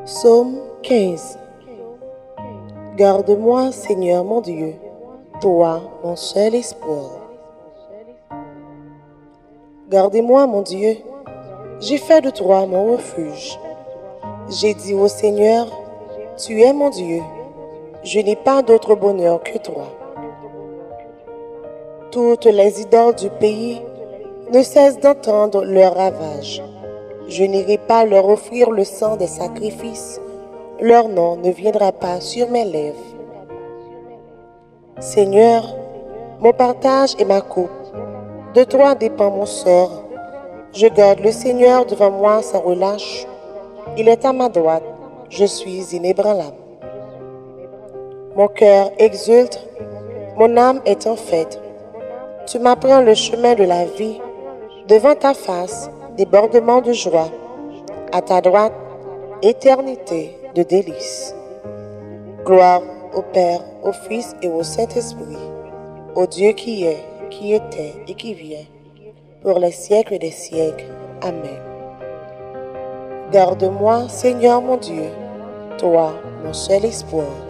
Psaume 15. Garde-moi, Seigneur mon Dieu, toi, mon seul espoir. Gardez-moi, mon Dieu, j'ai fait de toi mon refuge. J'ai dit au Seigneur, tu es mon Dieu, je n'ai pas d'autre bonheur que toi. Toutes les idoles du pays ne cessent d'entendre leurs ravages. Je n'irai pas leur offrir le sang des sacrifices, leur nom ne viendra pas sur mes lèvres. Seigneur, mon partage et ma coupe, de toi dépend mon sort. Je garde le Seigneur devant moi sans relâche. Il est à ma droite, je suis inébranlable. Mon cœur exulte, mon âme est en fête. Tu m'apprends le chemin de la vie, devant ta face, débordement de joie. À ta droite, éternité de délices. Gloire au Père, au Fils et au Saint-Esprit, au Dieu qui est, qui était et qui vient, pour les siècles des siècles. Amen. Garde-moi, Seigneur mon Dieu, toi, mon seul espoir.